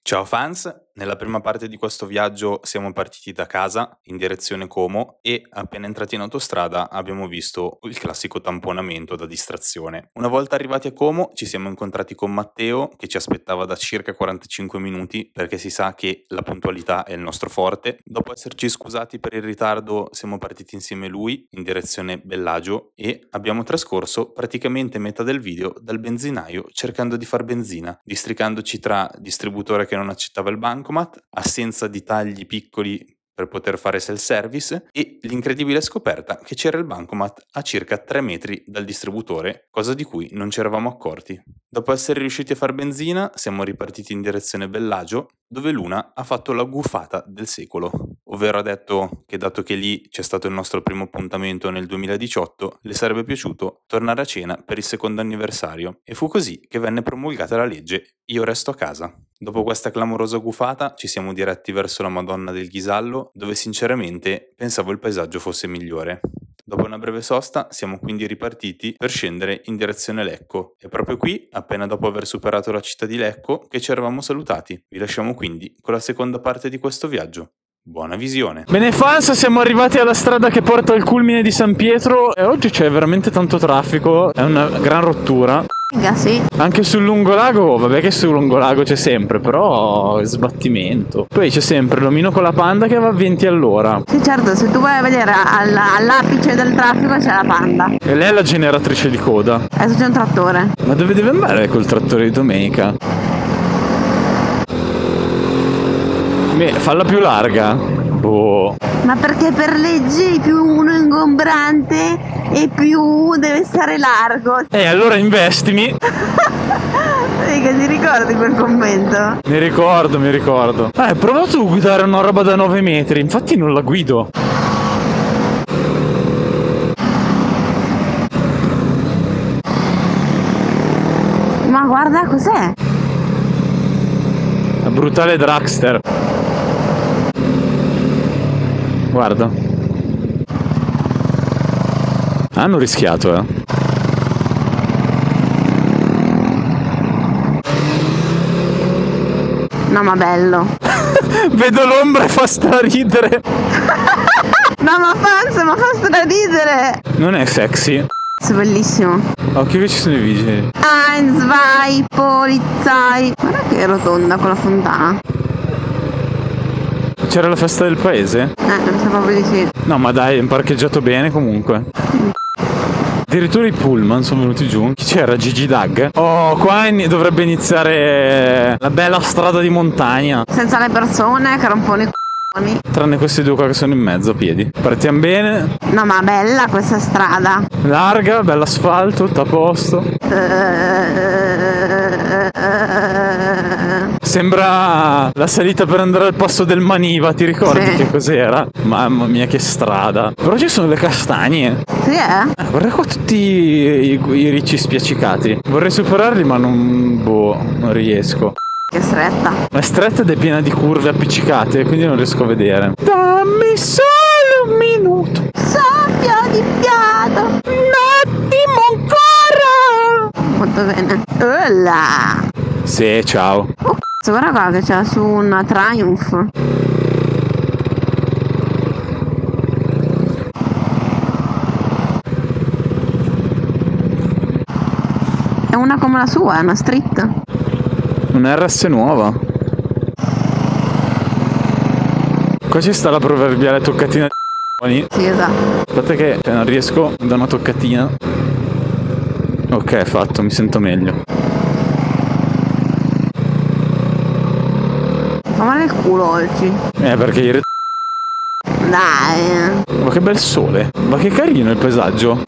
Ciao fans, nella prima parte di questo viaggio siamo partiti da casa in direzione Como e appena entrati in autostrada abbiamo visto il classico tamponamento da distrazione. Una volta arrivati a Como ci siamo incontrati con Matteo che ci aspettava da circa 45 minuti perché si sa che la puntualità è il nostro forte. Dopo esserci scusati per il ritardo siamo partiti insieme a lui in direzione Bellagio e abbiamo trascorso praticamente metà del video dal benzinaio cercando di far benzina, districandoci tra distributore che non accettava il bancomat, assenza di tagli piccoli per poter fare self-service e l'incredibile scoperta che c'era il bancomat a circa 3 metri dal distributore, cosa di cui non ci eravamo accorti. Dopo essere riusciti a far benzina, siamo ripartiti in direzione Bellagio, dove Luna ha fatto la gufata del secolo, ovvero ha detto che dato che lì c'è stato il nostro primo appuntamento nel 2018, le sarebbe piaciuto tornare a cena per il secondo anniversario e fu così che venne promulgata la legge Io resto a casa. Dopo questa clamorosa gufata ci siamo diretti verso la Madonna del Ghisallo, dove sinceramente pensavo il paesaggio fosse migliore. Dopo una breve sosta siamo quindi ripartiti per scendere in direzione Lecco. È proprio qui, appena dopo aver superato la città di Lecco, che ci eravamo salutati. Vi lasciamo quindi con la seconda parte di questo viaggio. Buona visione! Bene fans, siamo arrivati alla strada che porta al culmine di San Pietro e oggi c'è veramente tanto traffico, è una gran rottura. Sì. Anche sul lungolago, vabbè che sul lungolago c'è sempre, però è sbattimento. Poi c'è sempre l'omino con la Panda che va a 20 all'ora. Sì, certo, se tu vai a vedere all'apice del traffico c'è la Panda. E lei è la generatrice di coda. Adesso c'è un trattore. Ma dove deve andare col trattore di domenica? Beh, falla più larga. Boh. Ma perché per legge più uno è ingombrante e più deve stare largo. Allora investimi. Che ti ricordi quel commento? Mi ricordo. Prova tu a guidare una roba da 9 metri, infatti non la guido. Ma guarda cos'è? La brutale dragster. Guarda. Hanno rischiato, No, ma bello. Vedo l'ombra e fa straridere. No, ma fa straridere. Non è sexy. È bellissimo. Occhio che ci sono i vigili. Eins, vai, polizai. Guarda che rotonda con la fontana. C'era la festa del paese? Mi sa proprio di sì. No, ma dai, è parcheggiato bene comunque. Addirittura i pullman sono venuti giù. Chi c'era? Gigi Dag? Oh, qua dovrebbe iniziare la bella strada di montagna. Senza le persone che rompono i c***oni. Tranne questi due qua che sono in mezzo a piedi. Partiamo bene. No, ma bella questa strada. Larga, bell'asfalto, tutto a posto. Sembra la salita per andare al passo del Maniva, ti ricordi Sì. che cos'era? Mamma mia che strada. Però ci sono le castagne. Sì, Guarda qua tutti i ricci spiaccicati. Vorrei superarli ma non riesco. Che stretta. È stretta ed è piena di curve appiccicate, quindi non riesco a vedere. Dammi solo un minuto. Soffio di fiato. Un attimo ancora. Molto bene. Olla. Sì, ciao. Oh, cazzo, guarda qua che c'è su una Triumph. È una come la sua, è una street. Una RS nuova. Qua ci sta la proverbiale toccatina di Sì, esatto. Aspetta che non riesco da una toccatina. Ok, fatto, mi sento meglio. Ma guarda il culo oggi. Perché ieri... Dai. Ma che bel sole. Ma che carino il paesaggio.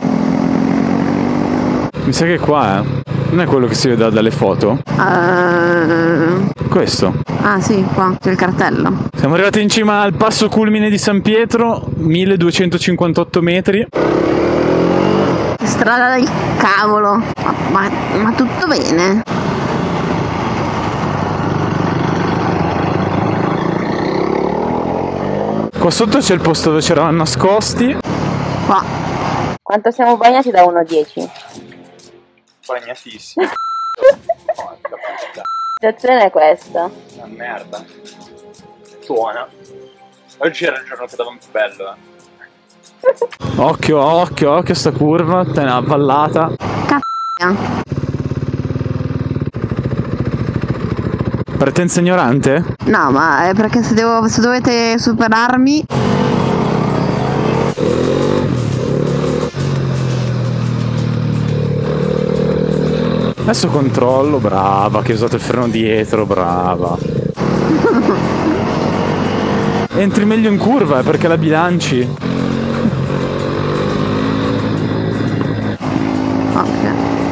Mi sa che qua non è quello che si vede dalle foto? Questo. Ah sì, qua c'è il cartello. Siamo arrivati in cima al passo culmine di San Pietro, 1258 metri. Strada del cavolo. Ma tutto bene? Qua sotto c'è il posto dove c'eravamo nascosti. Qua. Quanto siamo bagnati da 1 a 10? Bagnatissimo. situazione è questa. Una merda. Suona. Oggi era il giorno che davamo più bello, Occhio, occhio, occhio sta curva, te ne ha ballata. Cazzo. Partenza ignorante? No, ma è perché se dovete superarmi. Adesso controllo, brava, che hai usato il freno dietro, brava. Entri meglio in curva, perché la bilanci. Ok.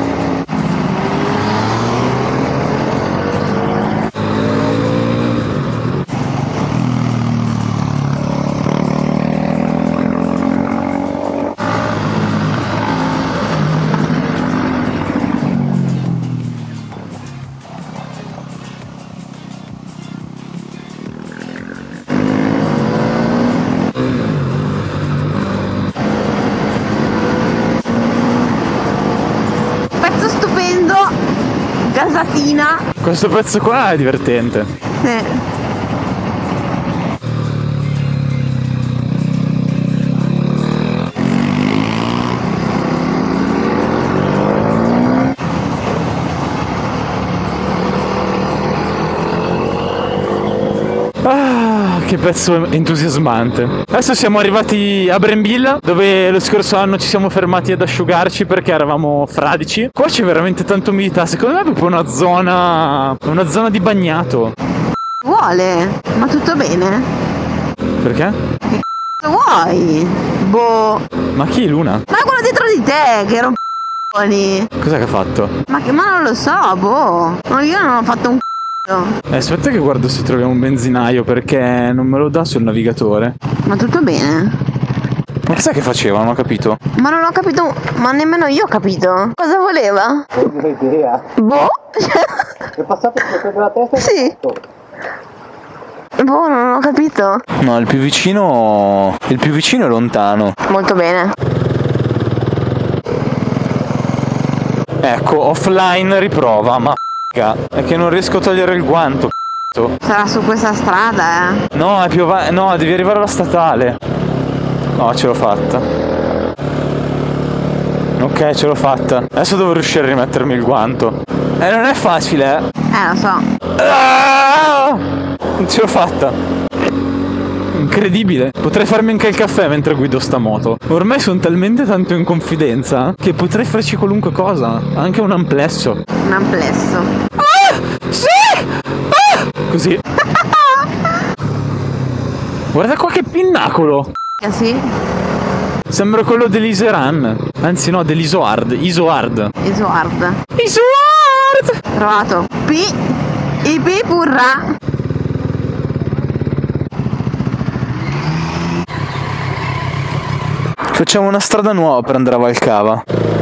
Pezzo stupendo. Gasatina. Questo pezzo qua è divertente. Sì. Ah, che pezzo entusiasmante. Adesso siamo arrivati a Brembilla, dove lo scorso anno ci siamo fermati ad asciugarci perché eravamo fradici. Qua c'è veramente tanta umidità, secondo me è proprio una zona di bagnato. Vuole? Ma tutto bene? Perché? Che cazzo vuoi? Boh. Ma chi, Luna? Ma quello dietro di te che era un c***oni. Cos'è che ha fatto? Ma non lo so, boh. No, io non ho fatto un c***o. Aspetta che guardo se troviamo un benzinaio perché non me lo dà sul navigatore. Ma tutto bene? Ma chissà che faceva, non ho capito. Ma non ho capito, ma nemmeno io ho capito. Cosa voleva? Non ho idea. Boh. È passato sotto la testa e Sì. Boh, non ho capito. No, il più vicino è lontano. Molto bene. Ecco, offline riprova, ma è che non riesco a togliere il guanto. Sarà su questa strada, No, è più no, devi arrivare alla statale. No, ce l'ho fatta. Ok, ce l'ho fatta. Adesso devo riuscire a rimettermi il guanto. Non è facile, lo so. Ah! Non ce l'ho fatta. Incredibile. Potrei farmi anche il caffè mentre guido sta moto. Ormai sono talmente tanto in confidenza che potrei farci qualunque cosa. Anche un amplesso. Un amplesso. Sì! Così. Guarda qua che pinnacolo. Sì. Sembra quello dell'Iseran. Anzi no, dell'Isoard. Isoard. Esuard. Isoard! Trovato. IP purra. Facciamo una strada nuova per andare a Valcava.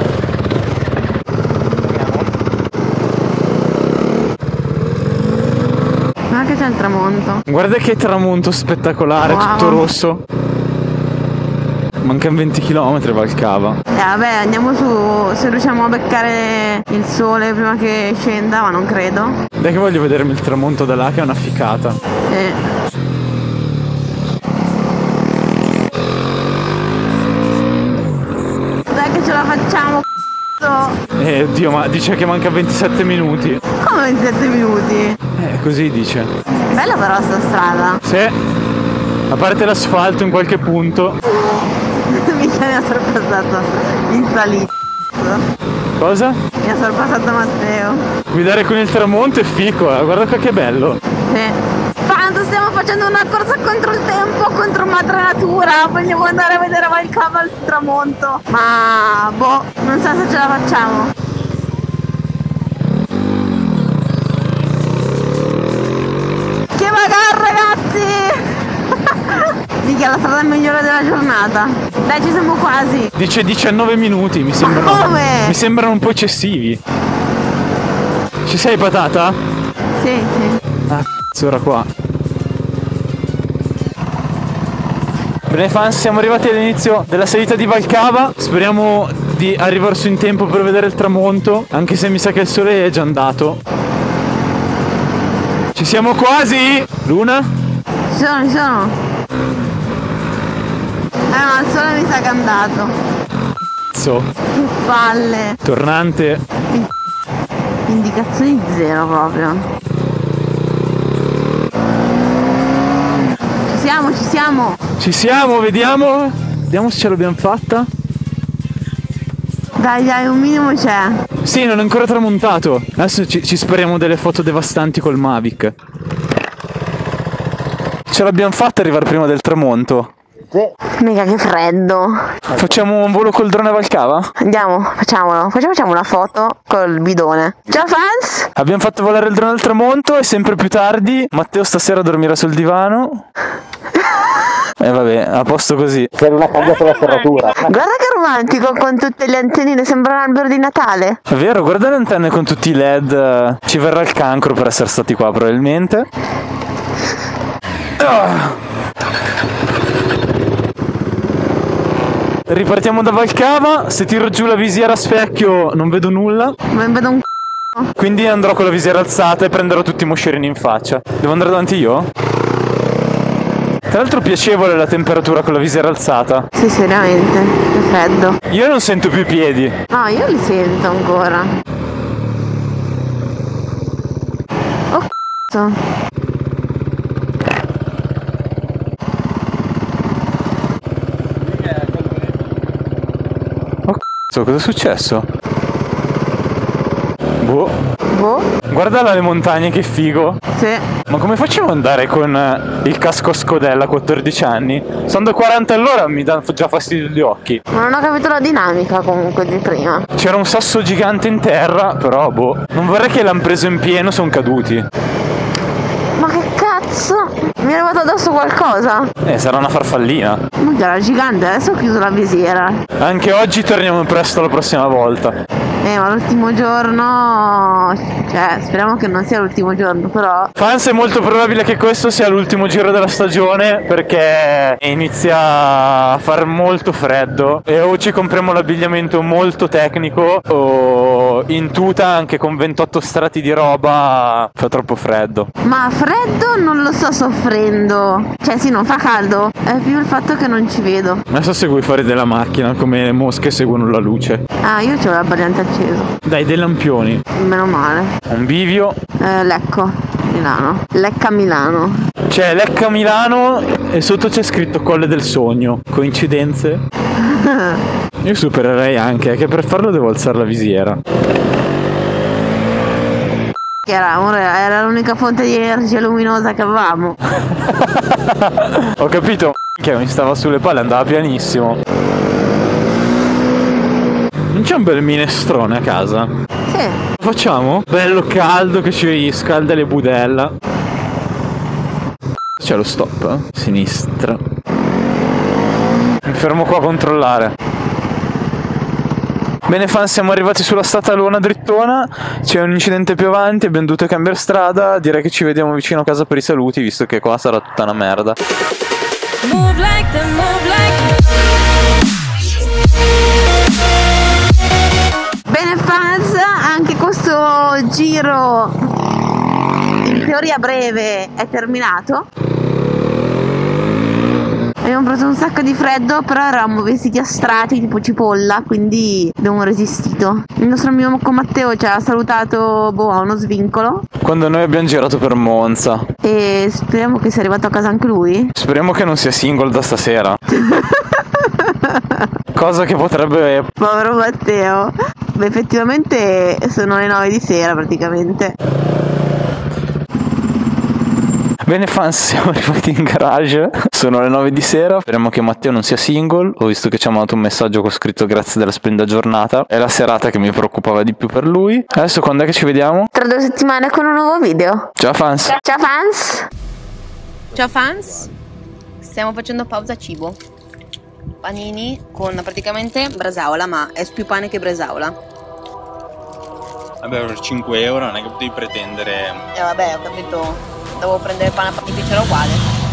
Ma che c'è il tramonto. Guarda che tramonto spettacolare, Wow. tutto rosso. Mancano 20 km Valcava. Vabbè, andiamo su, se riusciamo a beccare il sole prima che scenda, ma non credo. Dai che voglio vedermi il tramonto da là, che è una ficata. Dai che ce la facciamo, Oddio, ma dice che manca 27 minuti. come 27 minuti. Così dice. Bella però sta strada. Sì. A parte l'asfalto in qualche punto. Mica mi ha sorpassato in salita. Cosa? Mi ha sorpassato Matteo. Guidare con il tramonto è fico, guarda qua che bello. Quando stiamo facendo una corsa contro il tempo, contro madre natura, vogliamo andare a vedere Valcava al tramonto. Ma boh, non so se ce la facciamo. Che bagarre, ragazzi! Mica la strada migliore della giornata. Dai, ci siamo quasi. Dice 19 minuti, mi sembrano. Ma come? Mi sembrano un po' eccessivi. Ci sei, patata? Sì. Ah, cazzo, ora qua. Bene fans, siamo arrivati all'inizio della salita di Valcava. Speriamo di arrivare su in tempo per vedere il tramonto, anche se mi sa che il sole è già andato. Ci siamo quasi? Luna? Ci sono. Ma il sole mi sa che è andato. So. Che palle. Tornante. Indicazioni zero proprio. Ci siamo. Ci siamo, vediamo. Vediamo se ce l'abbiamo fatta. Dai, un minimo c'è. Sì, non è ancora tramontato. Adesso ci speriamo delle foto devastanti col Mavic. Ce l'abbiamo fatta arrivare prima del tramonto. Mica che freddo. Facciamo un volo col drone a Valcava? Andiamo, facciamolo. Facciamo una foto col bidone. Ciao fans! Abbiamo fatto volare il drone al tramonto e sempre più tardi Matteo stasera dormirà sul divano. E vabbè, a posto così. Se non ha cambiato la serratura. Guarda che romantico con tutte le antennine, sembra un albero di Natale. È vero, guarda le antenne con tutti i LED. Ci verrà il cancro per essere stati qua probabilmente. Ripartiamo da Valcava. Se tiro giù la visiera a specchio non vedo nulla. Non vedo un Quindi andrò con la visiera alzata e prenderò tutti i moscerini in faccia. Devo andare davanti io? Tra l'altro piacevole la temperatura con la visiera alzata. Sì, seriamente, che freddo. Io non sento più i piedi. No, io li sento ancora. Oh c***o. Oh c***o, cosa è successo? Boh. Guarda là le montagne, che figo. Sì. Ma come facevo ad andare con il casco a scodella a 14 anni? Sono da 40 all'ora, mi danno già fastidio gli occhi. Ma non ho capito la dinamica comunque di prima. C'era un sasso gigante in terra, però boh. Non vorrei che l'hanno preso in pieno, sono caduti. Ma che cazzo? Mi è arrivato addosso qualcosa? Sarà una farfallina. Ma era gigante, adesso ho chiuso la visiera. Anche oggi torniamo presto la prossima volta. Ma l'ultimo giorno... Cioè, speriamo che non sia l'ultimo giorno, però... Fans, è molto probabile che questo sia l'ultimo giro della stagione, perché inizia a far molto freddo e o ci compriamo l'abbigliamento molto tecnico o in tuta anche con 28 strati di roba fa troppo freddo. Ma freddo non lo sto soffrendo. Cioè sì, non fa caldo, è più il fatto che non ci vedo. Adesso segui fuori della macchina come le mosche seguono la luce. Ah, io c'ho la variante accesa. Dai, dei lampioni. Meno male. Un bivio. Lecco, Milano. Lecca Milano. C'è Lecca Milano e sotto c'è scritto Colle del Sogno. Coincidenze? Io supererei anche, che per farlo devo alzare la visiera. Era l'unica fonte di energia luminosa che avevamo. Ho capito, che mi stava sulle palle, andava pianissimo. Non c'è un bel minestrone a casa? Sì. Lo facciamo? Bello caldo che ci scalda le budella. C'è lo stop? Sinistra. Mi fermo qua a controllare. Bene fan, siamo arrivati sulla Statalona drittona. C'è un incidente più avanti, abbiamo dovuto cambiare strada. Direi che ci vediamo vicino a casa per i saluti, visto che qua sarà tutta una merda. Move like the, move like Bene fans, anche questo giro in teoria breve è terminato. Abbiamo preso un sacco di freddo, però eravamo vestiti a strati tipo cipolla, quindi abbiamo resistito. Il nostro amico Matteo ci ha salutato a uno svincolo. Quando noi abbiamo girato per Monza. E speriamo che sia arrivato a casa anche lui. Speriamo che non sia single da stasera. Cosa che potrebbe... Povero Matteo. Beh, effettivamente sono le 9 di sera praticamente. Bene fans, siamo arrivati in garage. Sono le 9 di sera. Speriamo che Matteo non sia single. Ho visto che ci ha mandato un messaggio con scritto grazie della splendida giornata. È la serata che mi preoccupava di più per lui. Adesso quando è che ci vediamo? Tra 2 settimane con un nuovo video. Ciao fans. Ciao fans. Ciao fans, stiamo facendo pausa cibo. Panini con praticamente bresaola, ma è più pane che bresaola. Vabbè, per 5 euro non è che potevi pretendere... Vabbè, ho capito, devo prendere il pane a panificio uguale.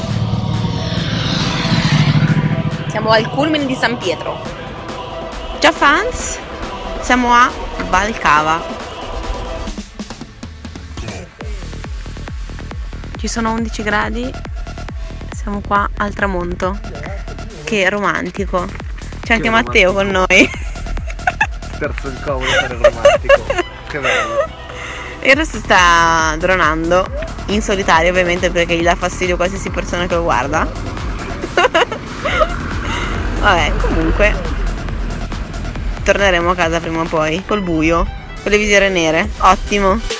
Siamo al culmine di San Pietro. Ciao fans, siamo a Valcava. Ci sono 11 gradi. Siamo qua al tramonto. Che romantico. C'è anche Matteo con noi. Terzo incomodo per il romantico. Che bello. Il resto sta dronando. In solitario ovviamente, perché gli dà fastidio qualsiasi persona che lo guarda. Vabbè, comunque torneremo a casa prima o poi. Col buio. Con le visiere nere. Ottimo.